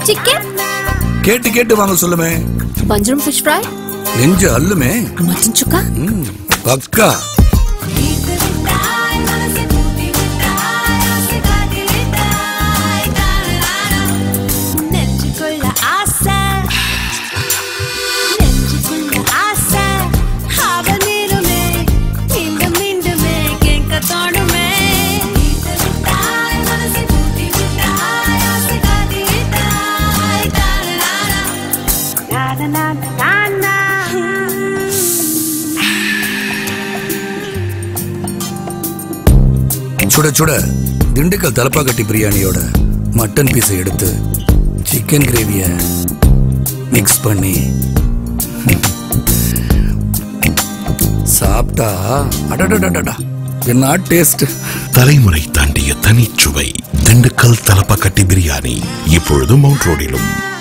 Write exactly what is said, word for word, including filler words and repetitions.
Chicken கேட்டு கேட்டு வாங்க சொல்லுமே. வஞ்சரம் ஃபிஷ் ஃப்ரை நெஞ்சு அல்லுமே. மட்டன் சுக்கா பக்கா. சுட சுட திண்டுக்கல் தலப்பாக்கட்டி பிரியாணியோட மட்டன் பீஸை எடுத்து சிக்கன் கிரேவிய மிக்ஸ் பண்ணி சாப்பிட்டா அடடடடடா என்ன டேஸ்ட். தலைமுறை தாண்டிய தனிச்சுவை திண்டுக்கல் தலப்பாக்கட்டி பிரியாணி இப்பொழுது மவுண்ட் ரோடிலும்.